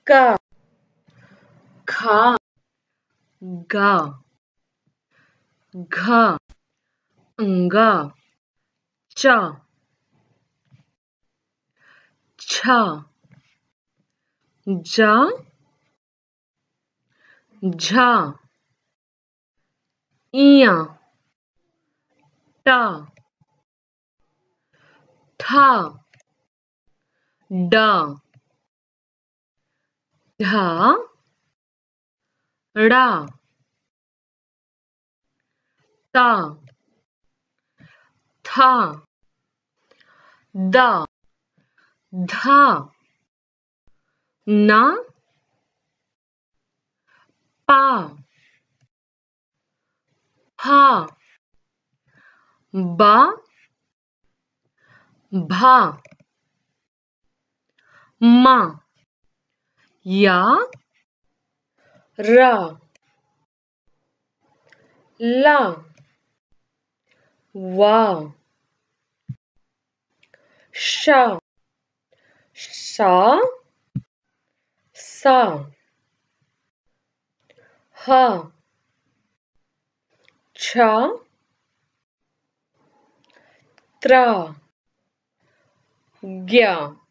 का खा गा घा अंगा चा छा जा झा इया टा ठा डा ढा ड़ा ता था दा धा ना पा फा बा भा मा या रा ला वा शा सा सा हा छा त्रा ज्ञा